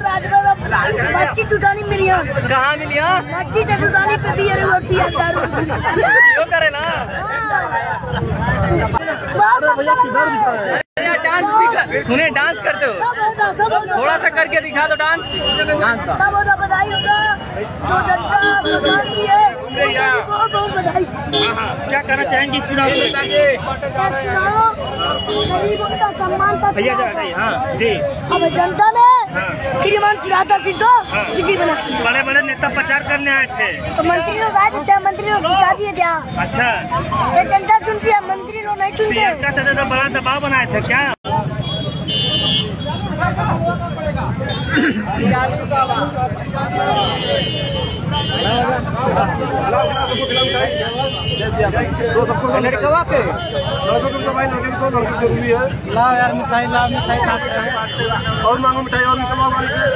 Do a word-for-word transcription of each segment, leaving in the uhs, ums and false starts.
राजभर मस्जिद उठानी मिली कहाँ मिली मस्जिद उठानी पे भी रोटी क्यों करे ना डांस भी कर, सुने डांस करते हो थोड़ा सा करके दिखा दो डांस। सब होता बधाई होगा जो जनता प्रधानमंत्री है बहुत बहुत बधाई। क्या कहना चाहेंगी चुनाव चुनाव गरीबों का सम्मान का भैया हाँ जी। अब जनता ने श्रीमान चिराता सिंह तो किसी बना बड़े बड़े नेता प्रचार करने आए थे तो मंत्री लोग आए थे मंत्री लोग खिंचा दिए थे। अच्छा ये जनता चुनती है मंत्री लोग नहीं चुनते। तो बड़ा दबाव बनाए थे क्या? लड़कवा के जरूरी है। ला यार मिठाई ला मिठाई और मांगो मिठाई और निकलवा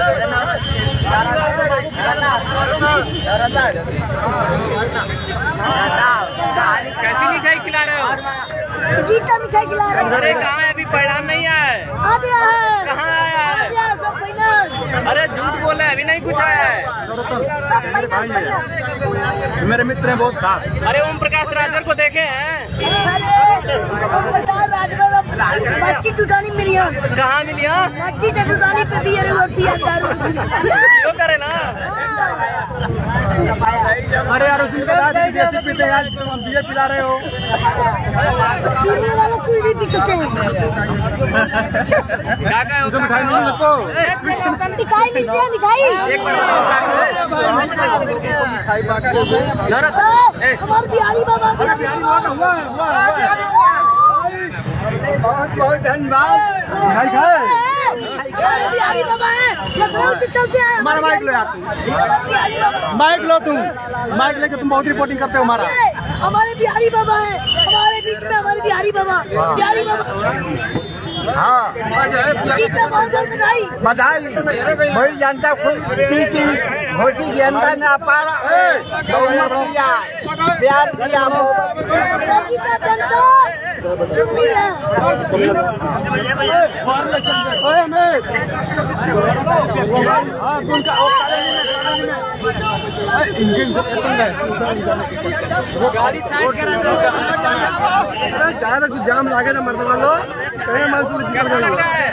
कैसी मिठाई खिला रहे हो? जीता मिठाई खिला रहे हैं। अरे कहाँ है अभी परिणाम नहीं आया है? आ गया है। कहाँ आया है? सब फाइनल। अरे झूठ बोले अभी नहीं कुछ आया है। सब फाइनल। मेरे मित्र हैं बहुत खास। अरे ओम प्रकाश राजभर को देखे हैं? अरे ओम प्रकाश राजभर मस्जिद उठानी मिली कहाँ मिली मस्जिद उठानी पे भी रोटी क्यों करे ना अरे यार उस दिन बता दीजिए पीते आज बियर पिला रहे हो पीने वाले कोई भी पी सकते हैं। क्या क्या उसे मिठाई नहीं सबको मिठाई मिलती है मिठाई हमारे बिहारी बाबा बहुत बहुत धन्यवाद। मिठाई खाए बिहारी बाबा है लखनऊ से चलते हैं। हमारा माइक लो यार माइक लो तुम माइक लेके तुम बहुत रिपोर्टिंग करते हो। हमारा हमारे बिहारी बाबा है हमारे बीच में हमारे बिहारी बाबा बिहारी बाबा हाँ जीतना बहुत बहुत बधाई बधाई। वही जनता खुशी की खुशी जनता ने अपार बहुमत दिया प्यार किया जनता चुनी है। गाड़ी साइड करा जाम लागे ना मर्द वालों मंसूर